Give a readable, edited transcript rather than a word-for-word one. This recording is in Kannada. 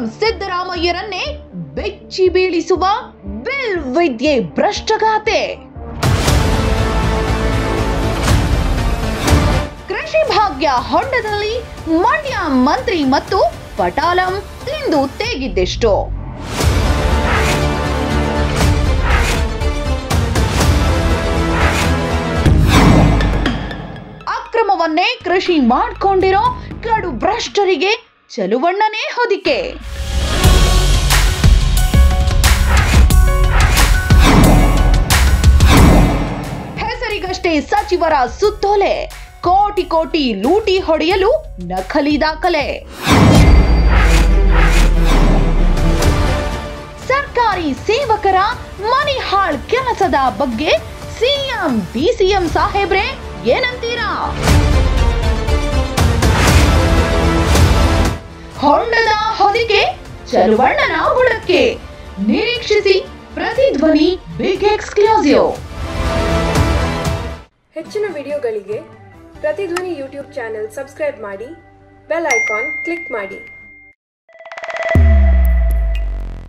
ಸಿದ್ದರಾಮಯ್ಯರನ್ನೇ ಬೆಚ್ಚಿ ಬೀಳಿಸುವ ಬಿಲ್ ವಿದ್ಯೆ ಭ್ರಷ್ಟಗಾತೆ. ಕೃಷಿ ಭಾಗ್ಯ ಹೊಂಡದಲ್ಲಿ ಮಂಡ್ಯ ಮಂತ್ರಿ ಮತ್ತು ಪಟಾಲಂ ತಿಂದು ತೇಗಿದ್ದೆಷ್ಟು. ಅಕ್ರಮವನ್ನೇ ಕೃಷಿ ಮಾಡ್ಕೊಂಡಿರೋ ಕಡು ಭ್ರಷ್ಟರಿಗೆ ಚಲುವಣ್ಣನೇ ಹೊದಿಕೆ. ಹೆಸರಿಗಷ್ಟೇ ಸಚಿವರ ಸುತ್ತೋಲೆ, ಕೋಟಿ ಕೋಟಿ ಲೂಟಿ ಹೊಡೆಯಲು ನಕಲಿ ದಾಖಲೆ. ಸರ್ಕಾರಿ ಸೇವಕರ ಮನಿ ಹಾಳ್ ಕೆಲಸದ ಬಗ್ಗೆ ಸಿಎಂ ಡಿಸಿಎಂ ಸಾಹೇಬ್ರೆ ಏನಂತೀರಾ? ಹೊಂಡದ ಹೊದಿಕೆ ಚಲುವಣ್ಣನ ಹುಳಕ್ಕೆ. ನಿರೀಕ್ಷಿಸಿ ಪ್ರತಿಧ್ವನಿ ಬಿಗ್ ಎಕ್ಸ್ಕ್ಲೂಸಿವ್. ಹೆಚ್ಚಿನ ವಿಡಿಯೋಗಳಿಗೆ ಪ್ರತಿಧ್ವನಿ ಯೂಟ್ಯೂಬ್ ಚಾನೆಲ್ ಸಬ್ಸ್ಕ್ರೈಬ್ ಮಾಡಿ, ಬೆಲ್ ಐಕಾನ್ ಕ್ಲಿಕ್ ಮಾಡಿ.